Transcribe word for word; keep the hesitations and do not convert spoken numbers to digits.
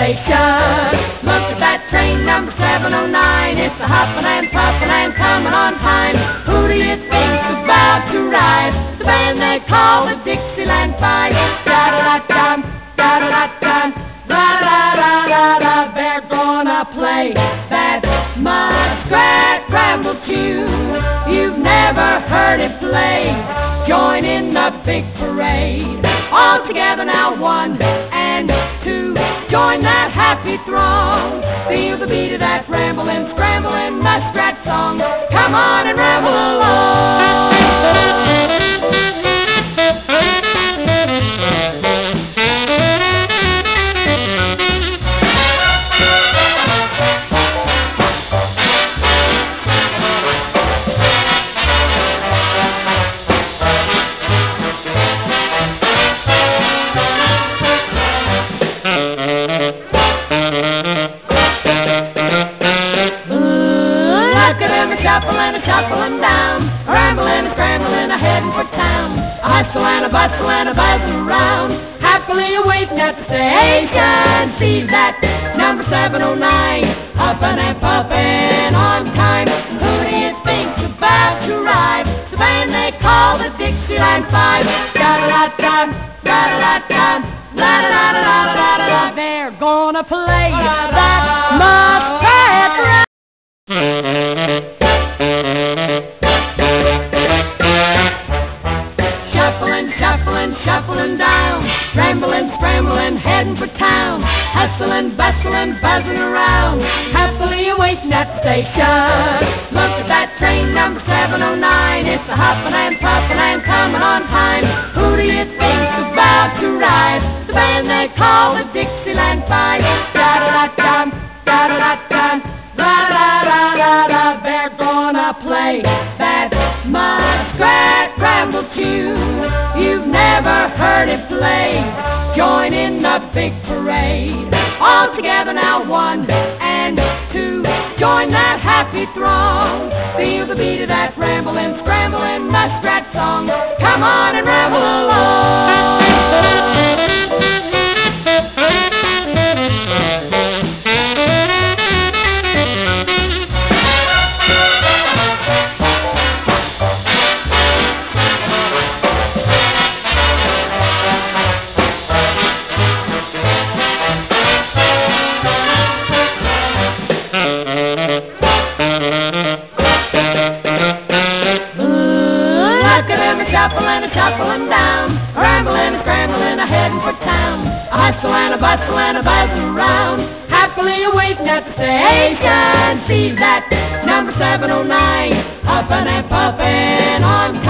station. Look at that train number seven oh nine. It's a hopping and puffing and coming on time. Who do you think's about to ride? The band they call the Dixieland Five. Da-da-da-dum, da-da-da-dum, da-da-da-da-da. They're gonna play that muskrat ramble tune. You've never heard it played. Join in the big parade. All together now, one and two. Join that happy throng. Feel the beat of that rambling, scrambling muskrat song. Come on and ramble along. Shuffling, shuffling down, rambling, scrambling, a heading for town. A hustle and a bustle and a buzzing around, happily awaiting at the station. See that number seven oh nine, huffing and puffing on time. Who do you think's about to ride? The band they call the Dixieland Five. Da-da-da-dum, da-da-da-dum, da-da-da-da-da-da-da. They're gonna play that muskrat ride. Shuffling, shuffling, shuffling down, rambling, scrambling, heading for town, hustling, bustling, buzzing around, happily awaiting at the station. Look at that train number seven oh nine. It's a hopping and puffing and coming on time. Who do you think's about to ride? The band they call the Dixieland Five. Da-da-da-dum, da-da-da-dum, da-da-da-da-da. They're gonna play that muskrat ramble tune. You've never heard it played. Join in the big parade. All together now, one and two. Join that happy throng. Feel the beat of that rambling, scrambling muskrat song. Come on and ramble along. Shuffling and shuffling down, rambling and scrambling, a heading for town. A hustle and a bustle and a buzzing around, happily awaiting at the station. See that number seven oh nine, huffing and puffing on